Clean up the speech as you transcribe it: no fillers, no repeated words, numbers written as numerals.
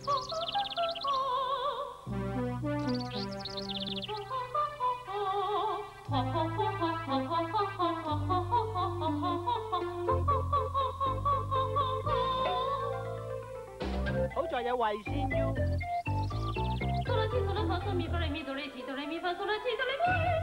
好在有維線 U。 嗦啦西嗦啦嗦嗦咪哆來咪哆來西哆來咪發嗦啦西哆來咪。